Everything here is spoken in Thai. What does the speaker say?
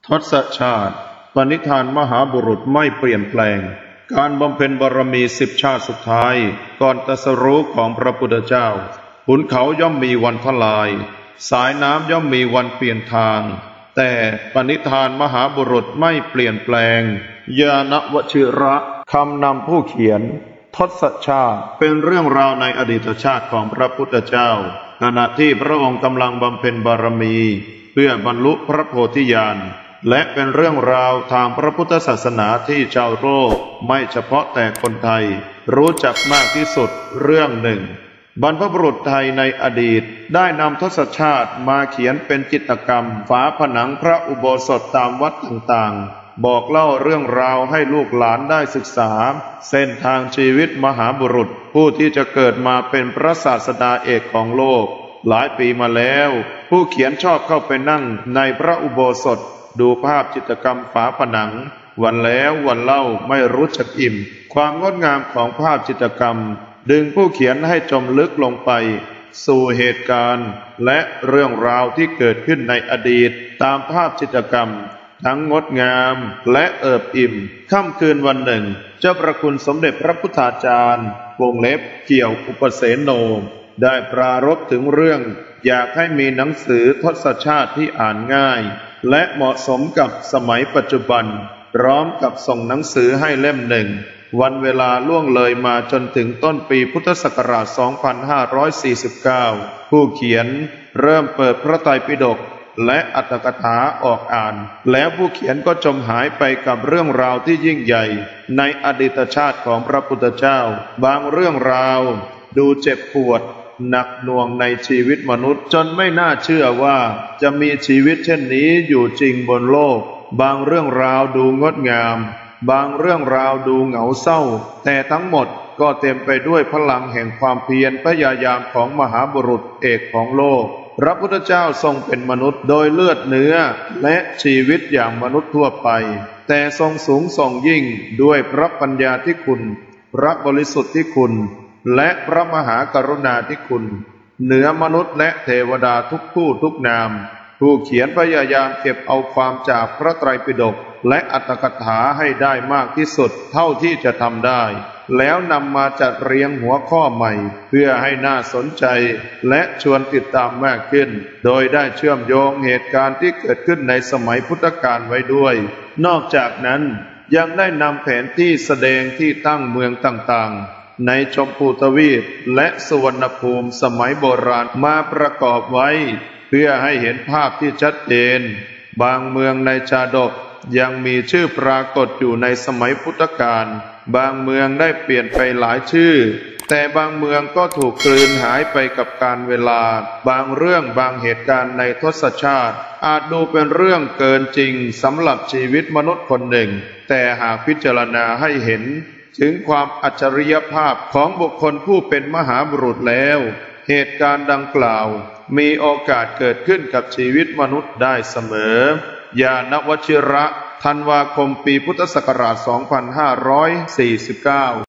ทศชาติปณิธานมหาบุรุษไม่เปลี่ยนแปลงการบำเพ็ญบารมี10 ชาติสุดท้ายก่อนตรัสรู้ของพระพุทธเจ้าขุนเขาย่อมมีวันทลายสายน้ำย่อมมีวันเปลี่ยนทางแต่ปณิธานมหาบุรุษไม่เปลี่ยนแปลงญาณวชิระคำนำผู้เขียนทศชาติเป็นเรื่องราวในอดีตชาติของพระพุทธเจ้าขณะที่พระองค์กำลังบำเพ็ญบารมีเพื่อบรรลุพระโพธิญาณและเป็นเรื่องราวทางพระพุทธศาสนาที่ชาวโลกไม่เฉพาะแต่คนไทยรู้จักมากที่สุดเรื่องหนึ่งบรรพบุรุษไทยในอดีตได้นำทศชาติมาเขียนเป็นจิตรกรรมฝาผนังพระอุโบสถตามวัดต่างๆบอกเล่าเรื่องราวให้ลูกหลานได้ศึกษาเส้นทางชีวิตมหาบุรุษผู้ที่จะเกิดมาเป็นพระศาสดาเอกของโลกหลายปีมาแล้วผู้เขียนชอบเข้าไปนั่งในพระอุโบสถดูภาพจิตรกรรมฝาผนังวันแล้ววันเล่าไม่รู้จักอิ่มความงดงามของภาพจิตรกรรมดึงผู้เขียนให้จมลึกลงไปสู่เหตุการณ์และเรื่องราวที่เกิดขึ้นในอดีตตามภาพจิตรกรรมทั้งงดงามและเอิบอิ่มค่ำคืนวันหนึ่งเจ้าประคุณสมเด็จพระพุทธาจารย์วงเล็บเกี่ยวอุปเสโนได้ปรารภถึงเรื่องอยากให้มีหนังสือทศชาติที่อ่านง่ายและเหมาะสมกับสมัยปัจจุบันพร้อมกับส่งหนังสือให้เล่มหนึ่งวันเวลาล่วงเลยมาจนถึงต้นปีพุทธศักราช 2549 ผู้เขียนเริ่มเปิดพระไตรปิฎกและอรรถกถาออกอ่านแล้วผู้เขียนก็จมหายไปกับเรื่องราวที่ยิ่งใหญ่ในอดีตชาติของพระพุทธเจ้าบางเรื่องราวดูเจ็บปวดหนักหน่วงในชีวิตมนุษย์จนไม่น่าเชื่อว่าจะมีชีวิตเช่นนี้อยู่จริงบนโลกบางเรื่องราวดูงดงามบางเรื่องราวดูเหงาเศร้าแต่ทั้งหมดก็เต็มไปด้วยพลังแห่งความเพียรพยายามของมหาบุรุษเอกของโลกพระพุทธเจ้าทรงเป็นมนุษย์โดยเลือดเนื้อและชีวิตอย่างมนุษย์ทั่วไปแต่ทรงสูงส่งยิ่งด้วยพระปัญญาธิคุณพระบริสุทธิคุณและพระมหากรุณาธิคุณเหนือมนุษย์และเทวดาทุกผู้ทุกนามผู้เขียนพยายามเก็บเอาความจากพระไตรปิฎกและอรรถกถาให้ได้มากที่สุดเท่าที่จะทำได้แล้วนำมาจัดเรียงหัวข้อใหม่เพื่อให้น่าสนใจและชวนติดตามมากขึ้นโดยได้เชื่อมโยงเหตุการณ์ที่เกิดขึ้นในสมัยพุทธกาลไว้ด้วยนอกจากนั้นยังได้นำแผนที่แสดงที่ตั้งเมืองต่างๆในชมพูทวีปและสุวรรณภูมิสมัยโบราณมาประกอบไว้เพื่อให้เห็นภาพที่ชัดเจนบางเมืองในชาดกยังมีชื่อปรากฏอยู่ในสมัยพุทธกาลบางเมืองได้เปลี่ยนไปหลายชื่อแต่บางเมืองก็ถูกกลืนหายไปกับกาลเวลาบางเรื่องบางเหตุการณ์ในทศชาติอาจดูเป็นเรื่องเกินจริงสำหรับชีวิตมนุษย์คนหนึ่งแต่หากพิจารณาให้เห็นถึงความอัจฉริยภาพของบุคคลผู้เป็นมหาบุรุษแล้วเหตุการณ์ดังกล่าวมีโอกาสเกิดขึ้นกับชีวิตมนุษย์ได้เสมอญาณวชิระธันวาคมปีพุทธศักราช 2549